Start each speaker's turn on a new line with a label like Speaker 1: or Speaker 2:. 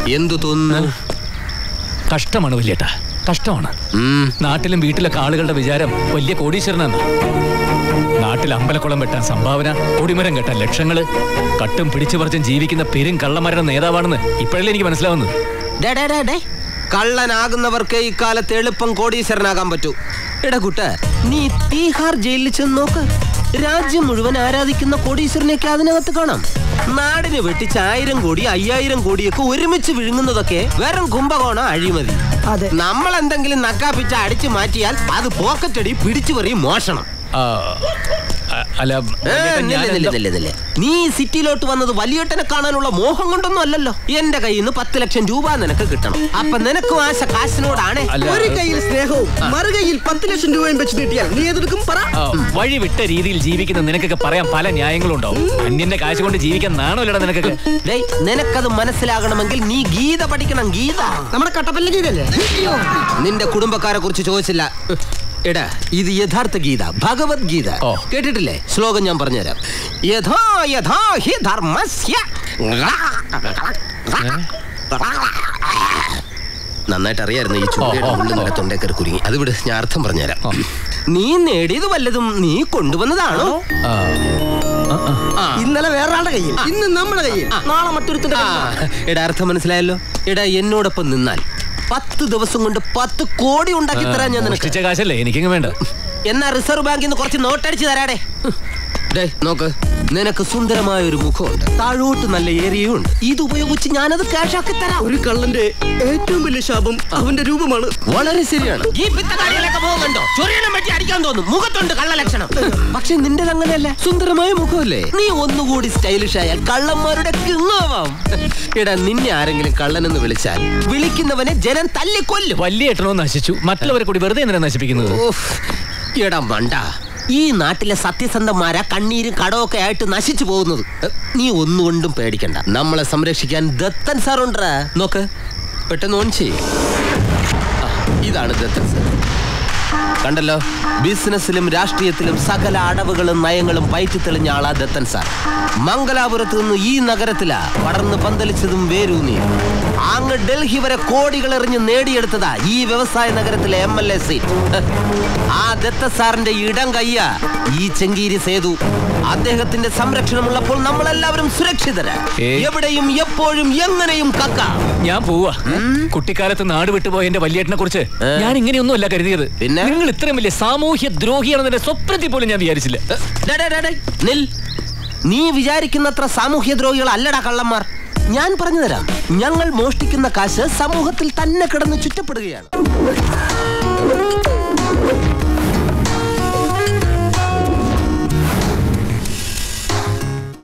Speaker 1: എന്തു തോന്നുന്നു?
Speaker 2: കഷ്ടമാണ് വല്യേട്ടാ, കഷ്ടമാണ്. നാട്ടിലും വീട്ടിലൊക്കെ ആളുകളുടെ വിചാരം വലിയ കോടീശ്വരനാണ്. നാട്ടിൽ അമ്പലക്കുളം വെട്ടാൻ സംഭാവന, കൊടിമരം കെട്ടാൻ ലക്ഷങ്ങള്, കട്ടും പിടിച്ചു പറിച്ചും ജീവിക്കുന്ന പെരും കള്ളന്മാരുടെ നേതാവാണെന്ന് ഇപ്പോഴല്ലേ എനിക്ക് മനസ്സിലാവുന്നത്.
Speaker 1: കള്ളനാകുന്നവർക്ക് ഇക്കാലത്ത് എളുപ്പം കോടീശ്വരനാകാൻ പറ്റൂ. എടകുട്ട, നീ തീഹാർ ജയിലിൽ ചെന്ന് നോക്ക്. രാജ്യം മുഴുവൻ ആരാധിക്കുന്ന കോടീശ്വരനെയൊക്കെ അതിനകത്ത് കാണാം. നാടിന് വെട്ടിച്ച് 1000 കോടി 5000 കോടിയൊക്കെ ഒരുമിച്ച് വിഴുങ്ങുന്നതൊക്കെ വെറും കുംഭകോണ അഴിമതി. നമ്മൾ എന്തെങ്കിലും നക്കാപ്പിച്ച അടിച്ചു മാറ്റിയാൽ അത് പോക്കറ്റടി, പിടിച്ചുപറി, മോഷണം. നീ സിറ്റിയിലോട്ട് വന്നത് വലിയേട്ടനെ കാണാനുള്ള മോഹം കൊണ്ടൊന്നും അല്ലല്ലോ. എന്റെ കയ്യിൽ നിന്ന് 10 ലക്ഷം രൂപ നിനക്ക് കിട്ടണം. അപ്പൊ നിനക്കും ആശ കാശിനോടാണ്.
Speaker 3: ഒരു കയ്യിൽ സ്നേഹവും മറുകയിൽ 10 ലക്ഷം രൂപയും വെച്ച് നീട്ടിയാൽ നീ എതെടുക്കും?
Speaker 2: വഴി വിട്ട രീതിയിൽ ജീവിക്കുന്ന നിനക്കൊക്കെ പറയാൻ പല ന്യായങ്ങളുണ്ടാവും. അന്യന്റെ കാശ് കൊണ്ട് ജീവിക്കാൻ നാണോല്ലടാ നിനക്കൊക്കെ.
Speaker 1: നിനക്കത് മനസ്സിലാകണമെങ്കിൽ നീ ഗീത പഠിക്കണം. ഗീത
Speaker 3: നമ്മുടെ കട്ടപ്പല്ല ഗീതല്ലേ?
Speaker 1: നിന്റെ കുടുംബക്കാരെ കുറിച്ച് ചോദിച്ചില്ല. എടാ, ഇത് യഥാർത്ഥ ഗീത, ഭഗവത്ഗീത. കേട്ടിട്ടില്ലേ? ശ്ലോകം ഞാൻ പറഞ്ഞുതരാം. യഥാ യഥാ ഹി ധർമ്മസ്യ. നന്നായിട്ട് അറിയായിരുന്നു ഈ ചൂടയുടെ ഉള്ളിൽ നല്ല തൊണ്ടേക്കറി കുരുങ്ങി. അത് വിട്, ഞാൻ അർത്ഥം പറഞ്ഞുതരാം. നീ നേടിയത് വല്ലതും നീ കൊണ്ടുവന്നതാണോ?
Speaker 3: ഇന്നലെ വേറൊരാളുടെ കയ്യിൽ, ഇന്ന് നമ്മുടെ കയ്യിൽ, നാളെ മറ്റൊരുത്തിന്റെ.
Speaker 1: എടാ, അർത്ഥം മനസ്സിലായല്ലോ. എടാ, എന്നോടൊപ്പം നിന്നാൽ 10 ദിവസം കൊണ്ട് 10 കോടി ഉണ്ടാക്കി തരാൻ ഞാൻ നിനക്ക്.
Speaker 2: കാശല്ലേ എനിക്കെങ്കിലും വേണ്ട.
Speaker 1: എന്നാ റിസർവ് ബാങ്കിൽ നിന്ന് കുറച്ച് നോട്ടടിച്ച് തരാടേ. നോക്ക്, നിനക്ക് സുന്ദരമായ ഒരു മുഖമുണ്ട്, താഴോട്ട് നല്ല ഏരിയയും ഉണ്ട്. ഇത് ഉപയോഗിച്ച് ഞാനത് ക്യാഷ് ആക്കി തരാം.
Speaker 3: ഒരു കള്ളന്റെ ഏറ്റവും വലിയ ശാപം അവന്റെ രൂപമാണ്.
Speaker 1: വളരെ ശരിയാണ്. ഈ പിത്തകാടികളൊക്കെ പോകുന്നുണ്ടോ? ചൊറിയണം വെട്ടി അടിക്കാൻ തോന്നും. മുഖത്തുണ്ട് കള്ള ലക്ഷണം. പക്ഷെ നിന്റെ അങ്ങനെയല്ല, സുന്ദരമായ മുഖമല്ലേ. നീ ഒന്നുകൂടി സ്റ്റൈലിഷ് ആയാൽ കള്ളന്മാരുടെ കിങ്ങാവാം. എടാ, നിന്നെ ആരെങ്കിലും കള്ളനെന്ന് വിളിച്ചാൽ വിളിക്കുന്നവനെ ജനം തല്ലിക്കൊല്ലും.
Speaker 2: വലിയ ഏട്ടനോ നശിച്ചു, മറ്റുള്ളവരെ കൂടി വെറുതെ എന്തിനാ നശിപ്പിക്കുന്നത്?
Speaker 1: എടാ മണ്ട, ഈ നാട്ടിലെ സത്യസന്ധന്മാരാ കണ്ണീരും കടമൊക്കെ ആയിട്ട് നശിച്ചു പോകുന്നത്. നീ ഒന്നുകൊണ്ടും പേടിക്കണ്ട, നമ്മളെ സംരക്ഷിക്കാൻ ദത്തൻ സാറുണ്ടാ. നോക്ക്, പെട്ടെന്ന് ഓൺ ചെയ്യ്. ഇതാണ് ദത്തൻ സാർ. കണ്ടല്ലോ, ബിസിനസ്സിലും രാഷ്ട്രീയത്തിലും സകല അടവുകളും നയങ്ങളും പയറ്റി തെളിഞ്ഞ ആളാ ദത്തൻ സാർ. മംഗലാപുരത്ത് നിന്ന് ഈ നഗരത്തിലാ പടർന്ന് പന്തലിച്ചതും വേരൂന്നിയും. അങ്ങ് ഡൽഹി വരെ കോടികൾ എറിഞ്ഞ് നേടിയെടുത്തതാ ഈ വ്യവസായ നഗരത്തിലെ MLA സീറ്റ്. ആ ദത്ത സാറിന്റെ ഇടം കയ്യ ഈ ചെങ്കീരി സേതു. അദ്ദേഹത്തിന്റെ സംരക്ഷണമുള്ളപ്പോൾ നമ്മളെല്ലാവരും സുരക്ഷിതരാ. എവിടെയും എപ്പോഴും എങ്ങനെയും കക്ക.
Speaker 2: ഞാൻ പോവാ. കുട്ടിക്കാലത്ത് നാട് വിട്ടുപോയ എന്റെ വലിയേട്ടനെ കുറിച്ച് ഞാൻ ഇങ്ങനെയൊന്നും അല്ല കരുതിയത്.
Speaker 1: പിന്നെ
Speaker 2: നിങ്ങൾ ഇത്രയും വലിയ സാമൂഹ്യ ദ്രോഹിയാണെന്നെ സ്വപ്നത്തിൽ പോലും ഞാൻ വിചാരിച്ചില്ല.
Speaker 1: നീ വിചാരിക്കുന്നത്ര സാമൂഹ്യ ദ്രോഹികൾ അല്ലടാ കള്ളന്മാർ. ഞാൻ പറഞ്ഞു തരാം. ഞങ്ങൾ മോഷ്ടിക്കുന്ന കാശ് സമൂഹത്തിൽ തന്നെ കിടന്ന് ചുറ്റപ്പെടുകയാണ്.